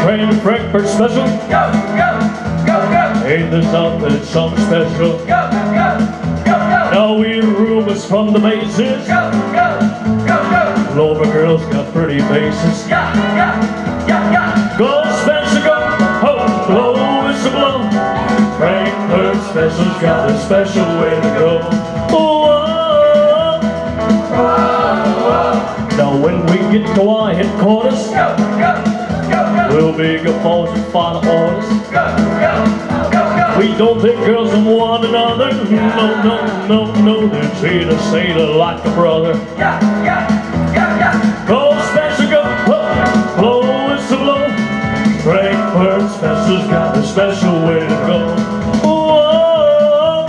train to Frankfurt special. Go, go, go, go. Ain't there something special? Go, go, go, go. Now we hear rumors from the bases. Go, go, go, go. Lover girls got pretty faces. Yeah, yeah, yeah, yeah. Go Spencer, go, ho, blow whistle blow. Frankfurt special's got a special way to go. Whoa. Now when we get to our headquarters, Go, go, go, go. we'll be good boys and final orders. Go, go, go, go. We don't take girls from one another. No, no, no, no. They treat us sailor like a brother. Yeah, yeah, yeah, yeah. Go Spencer, go, ho, blow whistle blow. Frankfurt special's got a special way to go. Whoa.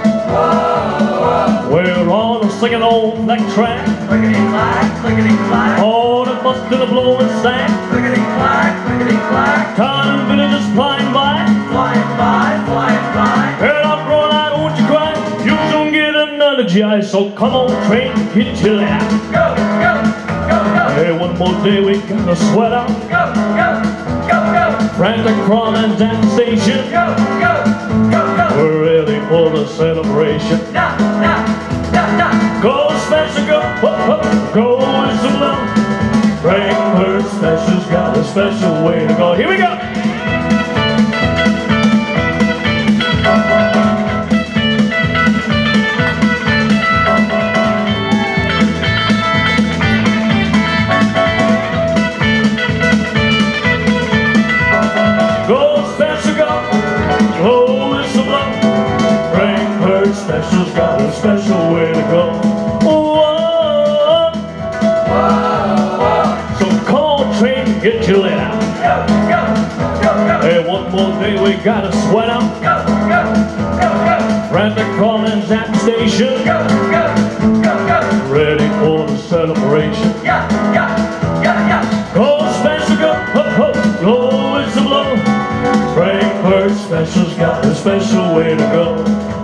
We're on a singing old black track. Clickety clack, clickety clack. Oh, the bus to the blowing sack. Clickety clack, clickety clack. Time villagers flying by. Flying by, flying by. And I'm growing out, won't you cry? You don't get another GI, so come on, train, get your lap. Go, go, go, go. Hey, one more day we gotta sweat out. Go, go, go, go. Frantic crawl and dance station. Go, go, go, go. We're ready for the celebration. Nah, nah, nah, nah. Go Spencer, go, ho, ho, go whistle blow. Frankfurt special's got a special way to go. Here we go. Go Spencer, go, blow whistle blow. Frankfurt special's got a special way to go. Whoa. So come on, train, get your lit out. Go, go, go, go. Hey, one more day we gotta sweat out. Go, go, go, go. Frantic crawling at the station. Go, go, go, go. Ready for the celebration. Yeah, yeah, yeah, yeah. Go Spencer, go, ho, ho, blow whistle blow. Frankfurt special's got a special way to go.